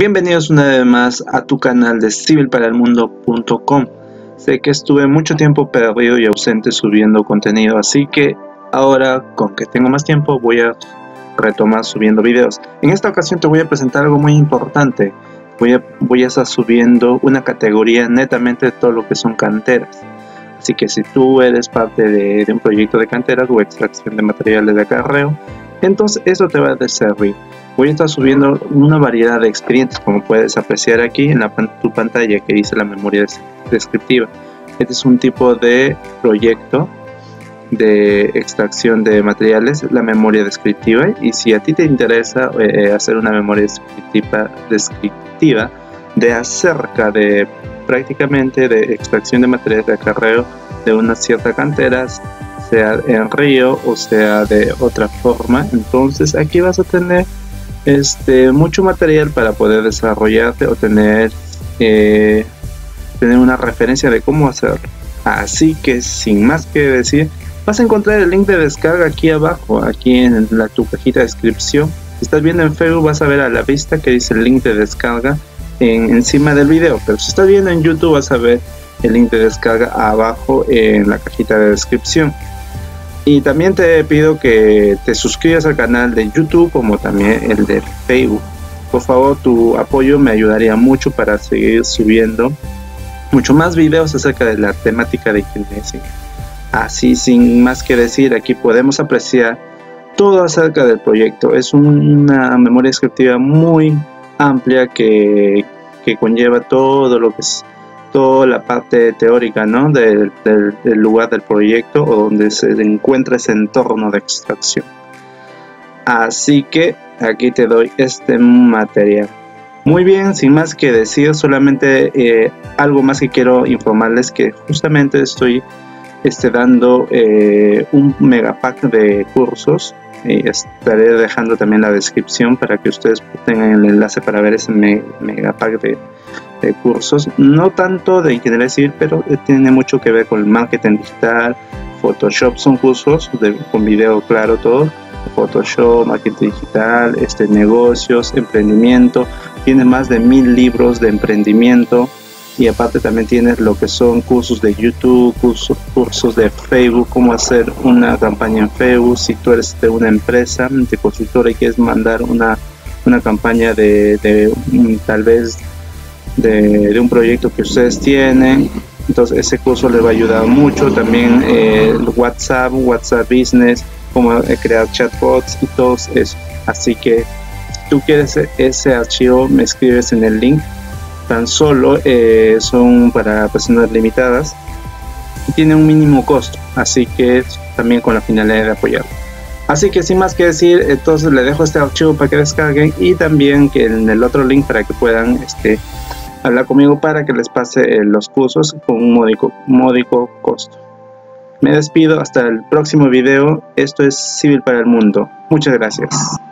Bienvenidos una vez más a tu canal de civilparaelmundo.com. Sé que estuve mucho tiempo perdido y ausente subiendo contenido, así que ahora, con que tengo más tiempo, voy a retomar subiendo videos. En esta ocasión te voy a presentar algo muy importante. Voy a estar subiendo una categoría netamente de todo lo que son canteras. Así que si tú eres parte de un proyecto de canteras o extracción de materiales de acarreo, entonces eso te va a servir. Voy a estar subiendo una variedad de expedientes, como puedes apreciar aquí en tu pantalla que dice la memoria descriptiva. Este es un tipo de proyecto de extracción de materiales, la memoria descriptiva, y si a ti te interesa hacer una memoria descriptiva de acerca de prácticamente de extracción de materiales de acarreo de una cierta cantera, sea en río o sea de otra forma, entonces aquí vas a tener mucho material para poder desarrollarte o tener una referencia de cómo hacerlo. Así que sin más que decir, vas a encontrar el link de descarga aquí abajo, aquí en tu cajita de descripción. Si estás viendo en Facebook vas a ver a la vista que dice el link de descarga encima del video, pero si estás viendo en YouTube vas a ver el link de descarga abajo en la cajita de descripción. Y también te pido que te suscribas al canal de YouTube como también el de Facebook. Por favor, tu apoyo me ayudaría mucho para seguir subiendo mucho más videos acerca de la temática de ingeniería civil. Así, sin más que decir, aquí podemos apreciar todo acerca del proyecto. Es una memoria descriptiva muy amplia que conlleva todo lo que es toda la parte teórica, ¿no? del lugar del proyecto o donde se encuentra ese entorno de extracción. Así que aquí te doy este material. Muy bien, sin más que decir, solamente algo más que quiero informarles, que justamente estoy dando un megapack de cursos. Estaré dejando también la descripción para que ustedes tengan el enlace para ver ese megapack de cursos, no tanto de ingeniería civil, pero tiene mucho que ver con el marketing digital, Photoshop. Son cursos con video claro, todo Photoshop, marketing digital, negocios, emprendimiento. Tiene más de 1000 libros de emprendimiento, y aparte también tienes lo que son cursos de YouTube, cursos de Facebook, cómo hacer una campaña en Facebook. Si tú eres de una empresa de consultora y quieres mandar una campaña tal vez de un proyecto que ustedes tienen, entonces ese curso les va a ayudar mucho. También WhatsApp Business, cómo crear chatbots y todo eso. Así que si tú quieres ese archivo, me escribes en el link. Tan solo son para personas limitadas y tiene un mínimo costo, así que también con la finalidad de apoyar. Así que sin más que decir, entonces le dejo este archivo para que descarguen, y también que en el otro link para que puedan hablar conmigo para que les pase los cursos con un módico costo. Me despido hasta el próximo video. Esto es Civil para el Mundo. Muchas gracias.